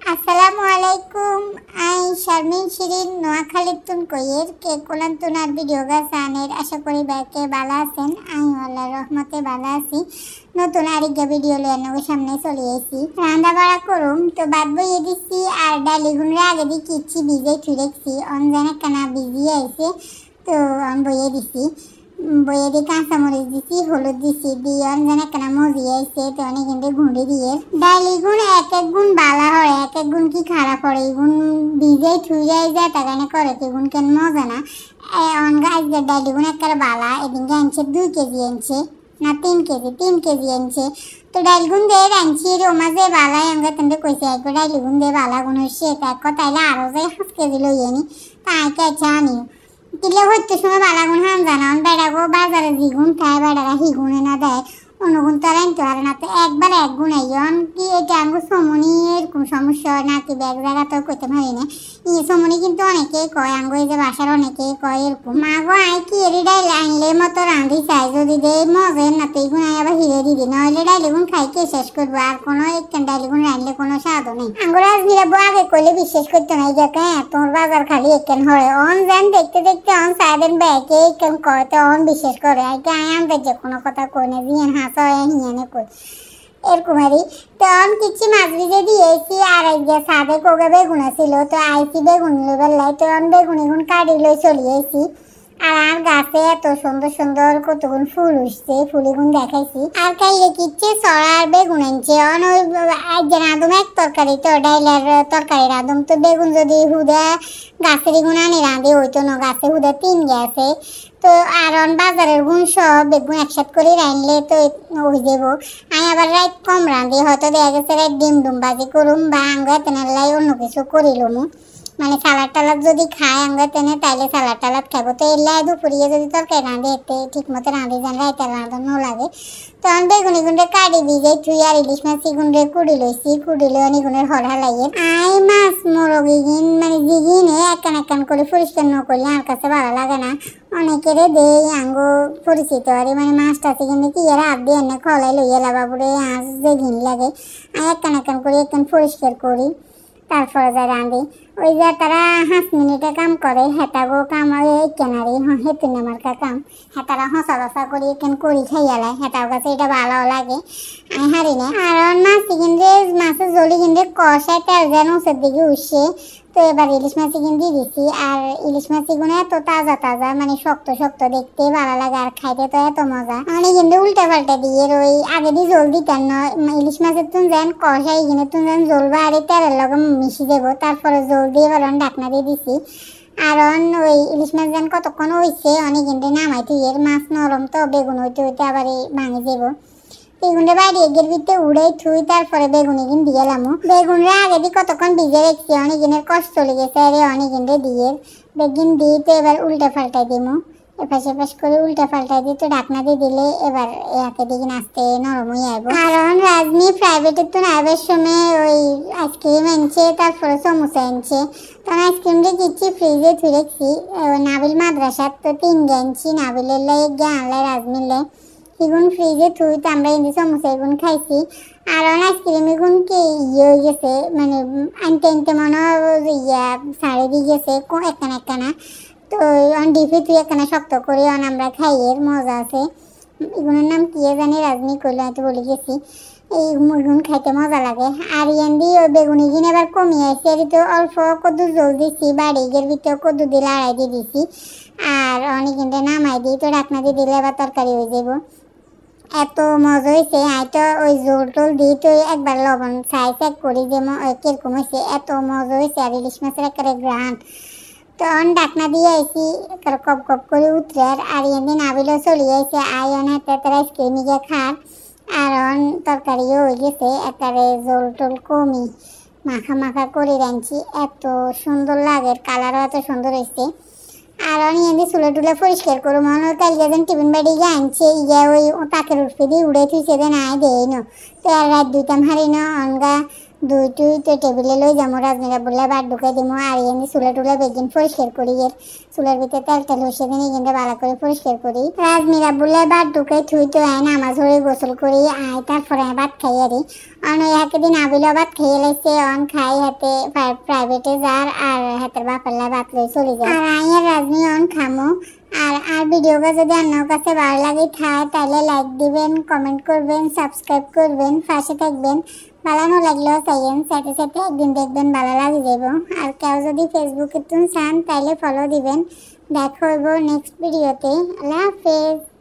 আসসালামু আলাইকুম। আই শারমিন শিরিন নোয়াখালীতুন কইয়ের কে কোলান্তুন আর ভিডিও গাছানের আশা করি ব্যাকে ভালো আছেন। আই আল্লাহর রহমতে ভালো আছি। নতুন আরেকটা ভিডিও লয়ে সামনে চলে এসেছি। রান্না বাড়া করুম তো বাদ বইয়ে দিচ্ছি আর ডালি গুনরে আগে দিয়ে কিচ্ছি ভিজে থুরেছি অনজানে কানা ভিজিয়ে আইছে তো বইয়ে দিছি। বইয়ে দিয়ে কাঁচামরিচ দিছি, হলুদ দিছি, দিয়ে অনজানে কানা মজিয়ে আইছে তো অনেক কিন্তু ঘুঁড়ি দিয়ে ডালি গুণ এক এক গুণ বালা হয়, এক এক গুণ কি খারাপ হয়। এগুন ভিজে থুয়ে যায় তার কারণে করে এগুন কেন মজা না। অন গাছ ডালি গুণ একটা বালা এদিনকে আনছে 2 কেজি আনছে না 3 কেজি আনছে তো ডাইল গুণ দিয়ে রাঁধছি রোমা যে বালায় আমরা তেমনি কইছে একবার ডাইলি গুণ দিয়ে বালা গুণ হচ্ছে এক কথাইলে আরও যে 5 কেজি লইয়ে নি তাই আচ্ছা আনিও কিলে হইতে সময় বালা গুণ হান জানা বেড়াগো বাজারে জিগুণ খায় বেড়ারা হিগুণে না দেয় অনুগুণ তো আনতে পারে না তো একবার এক গুণ আইন কি এটা আঙ্গু সমনি এরকম সমস্যা হয় নাকি ব্যাগ জায়গাতেও কইতে পারি না। সমনি কিন্তু অনেকেই কয় আঙ্গু এই যে বাসার অনেকেই কয় এরকম মা গো আই কি এরি ডাইল আনলে মতো রাঁধি চাই যদি দে মজের না তো এগুণ আবার হিরে দিদি নইলে ডাইলি গুণ খাই কে শেষ করবো আর কোনো একখান ডাইলি গুণ রাঁধলে কোনো স্বাদও নেই। আঙ্গুর আজমিরা বউ আগে করলে বিশ্বাস করতে নাই যে তোর বাজার খালি একখান হরে অন যান দেখতে দেখতে অন সাইডেন ব্যাগে একখান কয় তো অন বিশ্বাস করে আগে আয় আমাদের যে কোনো কথা কই না জিয়ান হাসা হিয়ানে কই এরকম আরই তো অন কিছু মাছ ভিজে দিয়েছি আর এই যে সাদে কোগে বেগুন ছিল তো আইসি বেগুন বেলাই তো অন বেগুন এগুন কাটি লই চলিয়েছি আর গাছে এত সুন্দর সুন্দর কতগুণ ফুল উঠছে ফুলিগুণ দেখাইছি আর খাইলে কিচ্ছে সরার বেগুন আনছে অন ওই যে রাঁধুম এক তরকারি তো ডাইলের তরকারি রাঁধুম তো বেগুন যদি হুদা গাছের গুণ আনি রাঁধে হইতো না গাছে হুদা 3 গেছে তো আর অন বাজারের গুণ সব বেগুন একসাথে করে রাঁধলে তো হয়ে যাব। আমি আবার রাত কম রাঁধি হয়তো দেখা গেছে রাত ডিম ডুম বাজি করুম বা আঙ্গা তেনালাই অন্য কিছু করিলুম মানে সালাদ টালাদ যদি খায় আঙ্গা তেনে তাইলে সালাদ টালাদ খাবো তো এলাই দুপুরিয়ে যদি তরকারি রাঁধে এতে ঠিক মতো রাঁধি যান রাইতে রাঁধানো লাগে তখন বেগুনি গুন্ডে কাটি ভিজে থুই আর ইলিশ মাছি গুন্ডে কুড়ি লইছি কুড়ি লই অনেক গুণের হরহা লাগে আই মাছ মোরগি গিন মানে জিগিনে একান একান করে পরিষ্কার ন করলে আর কাছে ভালো লাগে না অনেকেরে দেই আঙ্গো পরিচিত আর মানে মাছটা আছে কিন্তু কি এরা হাত দিয়ে এনে খলাই লইয়া লাবাবুরে আঁশ যে ঘিন লাগে আমি একান একান করে একান পরিষ্কার করি তারপরে যা রাঁধি ওই যে তারা 5 মিনিটে কাম করে হেতাগো কাম ওই কেনারি হেতুন আমার কাম হেতারা হসা বসা করি এখান করি খাইয়ালায় হেতার কাছে এটা ভালো লাগে আমি হারি না আর মাছ কিনতে মাছের জলি কিনতে কষায় তেল যেন উঁচের দিকে উঠছে তো এবার ইলিশ মাছি কিনে দিছি আর ইলিশ মাছি গুলো এত তাজা তাজা মানে শক্ত শক্ত দেখতে ভালো লাগে আর খাইতে তো এত মজা মানে কিন্তু উল্টা পাল্টা দিয়ে ওই আগে দিয়ে জল দিতেন না ইলিশ মাছের তুন যেন কষাই কিনে তুন যেন জলবা আর তেলের লগে মিশি দেবো তারপরে জল দিয়ে বলুন ঢাকনা দিয়ে দিছি আর ওই ইলিশ মাছ যেন কতক্ষণ হয়েছে অনেক কিন্তু নামাই তুই মাছ নরম তো বেগুন হইতে হইতে আবার ভাঙি যাবো বেগুনটা বাইরে এগের ভিতরে উড়াই থুই তারপরে বেগুনি কিন দিয়ে লামু বেগুনরা আগে দিয়ে কতক্ষণ ভিজে রেখেছি অনেকদিনের কষ্ট লেগেছে আরে অনেকদিন দিয়ে বেগুন দিয়ে তো এবার উল্টা পাল্টাই দিমু এপাশ এপাশ করে উল্টা পাল্টাই দিয়ে তো ঢাকনা দিয়ে দিলে এবার একে দিকে নাচতে নরম হয়ে আসবো কারণ রাজমি প্রাইভেটের তো নাইবের সময় ওই আইসক্রিম আনছে তারপরে সমোসা আনছে তখন আইসক্রিমটা কিচ্ছি ফ্রিজে থুই রেখেছি নাবিল মাদ্রাসার তো 3 আনছি নাবিলের লাই আনলাই রাজমিলে এগুন ফ্রিজে থুই তো আমরা ইন্দি সমোসা এগুন খাইছি আর আইসক্রিম এগুন কি ইয়ে হয়ে গেছে মানে আনতে আনতে মনে ইয়া সাড়ে দিয়ে গেছে একখানা একখানা তো ডিপে তুই একখানা শক্ত করে আমরা খাই এর মজা আছে এগুলোর নাম কি জানি রাজমি করলে হয়তো বলে গেছি এই এগুন খাইতে মজা লাগে আর ইয়ান্দি ওই বেগুনি কিন এবার কমিয়ে আসছে আর তো অল্প কদ্দু জল দিছি বাড়ি গের ভিতরে কদ্দু দিলে আড়াই দিয়ে দিছি আর অনেক কিন্তু নামাই দিই তো ঢাকনা দিয়ে দিলে এবার তরকারি হয়ে যাবো এত মজা হয়েছে তো ওই জোল টোল দিয়ে তো একবার লবণ চাই চেক করি যে কিরকম হয়েছে এত মজা হয়েছে আর ইলিশ মাছের একেবারে গ্রান তো ঢাকনা দিয়ে আইসি কপ কপ করে উতরে আর এদিন আবিলও চলিয়ে আইসে আই হাতে তারা আইসক্রিম গিয়ে খার আর তরকারিও হয়ে গেছে একেবারে জোল টোল কমি মাখা মাখা করে রাঁধছি এত সুন্দর লাগে কালারও এত সুন্দর হয়েছে আর এনে চুলে টুলে পরিষ্কার করো মনে হয় কালকে যেন টিফিন বাড়ি গিয়ে আনছে ইয়া ওই তাকের উঠে দিয়ে উড়ে থুইছে দেন আয় দেই ন তো আর রাত দুইটাম হারি ন অনগা দুইটুই তো টেবিলে লই যাবো রাজমিরা বলে বাদ ঢুকাই দিমু আর এনে চুলা টুলা বেগিন পরিষ্কার করি এর চুলার ভিতরে তেল তেল হসে দিন এখানটা ভালো করে পরিষ্কার করি রাজমিরা বলে বাদ ঢুকাই থুই তো আয় নামাজ হয়ে গোসল করি আয় তারপরে ভাত খাই আরি অন ওই হাতে দিন আবিলা ভাত খেয়ে লাইছে অন খাই হাতে প্রাইভেটে যার আর হাতের বাপাল্লা ভাত লই চলে যায় আর আয় রাজমি অন খামো আর ভিডিওটা যদি আপনার কাছে ভালো লাগে তাহলে লাইক দিবেন কমেন্ট করবেন সাবস্ক্রাইব করবেন পাশে থাকবেন ভালো না লাগলেও চাইয়েন সাথে সাথে একদিন দেখবেন ভালো লাগে যাব আর কেউ যদি ফেসবুকে চান তাহলে ফলো দিবেন দেখা হইব নেক্সট ভিডিওতে আল্লাহ হাফেজ।